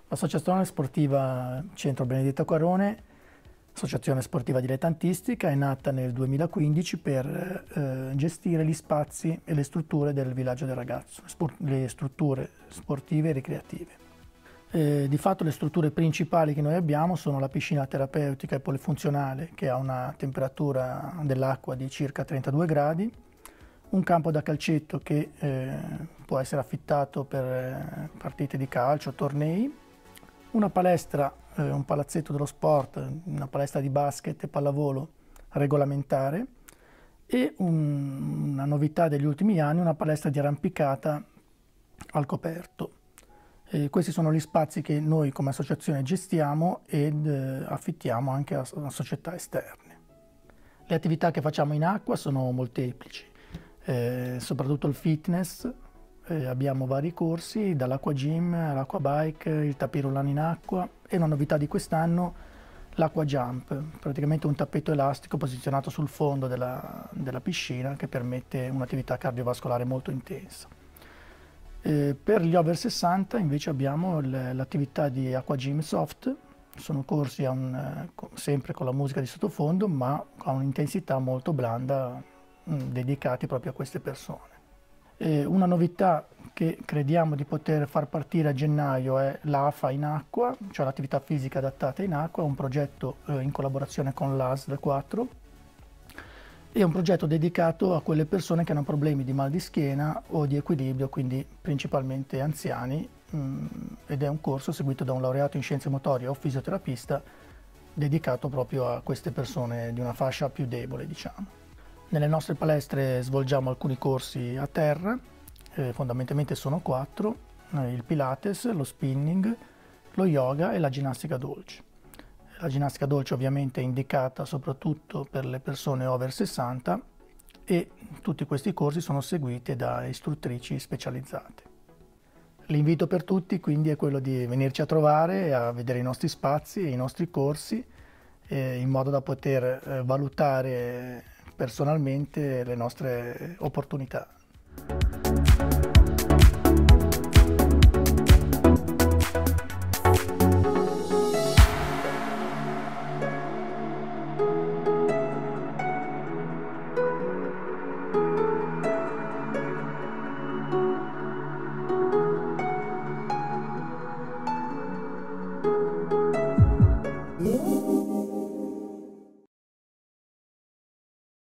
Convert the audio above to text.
L'Associazione Sportiva Centro Benedetto Quarone, associazione sportiva dilettantistica, è nata nel 2015 per gestire gli spazi e le strutture del villaggio del ragazzo, le strutture sportive e ricreative. Di fatto le strutture principali che noi abbiamo sono la piscina terapeutica e polifunzionale, che ha una temperatura dell'acqua di circa 32 gradi, un campo da calcetto che può essere affittato per partite di calcio, tornei, una palestra, un palazzetto dello sport, una palestra di basket e pallavolo regolamentare e una novità degli ultimi anni, una palestra di arrampicata al coperto. Questi sono gli spazi che noi come associazione gestiamo ed affittiamo anche a società esterne. Le attività che facciamo in acqua sono molteplici, soprattutto il fitness. Abbiamo vari corsi, dall'acqua gym all'acqua bike, il tapirulano in acqua e una novità di quest'anno l'acqua jump, praticamente un tappeto elastico posizionato sul fondo della piscina che permette un'attività cardiovascolare molto intensa. Per gli over 60 invece abbiamo l'attività di acqua gym soft, sono corsi sempre con la musica di sottofondo ma a un'intensità molto blanda, dedicati proprio a queste persone. Una novità che crediamo di poter far partire a gennaio è l'AFA in acqua, cioè l'attività fisica adattata in acqua, un progetto in collaborazione con l'ASL 4 e un progetto dedicato a quelle persone che hanno problemi di mal di schiena o di equilibrio, quindi principalmente anziani, ed è un corso seguito da un laureato in scienze motorie o fisioterapista dedicato proprio a queste persone di una fascia più debole, diciamo. Nelle nostre palestre svolgiamo alcuni corsi a terra, fondamentalmente sono 4, il Pilates, lo spinning, lo yoga e la ginnastica dolce. La ginnastica dolce ovviamente è indicata soprattutto per le persone over 60 e tutti questi corsi sono seguiti da istruttrici specializzate. L'invito per tutti quindi è quello di venirci a trovare, a vedere i nostri spazi e i nostri corsi, in modo da poter valutare personalmente le nostre opportunità.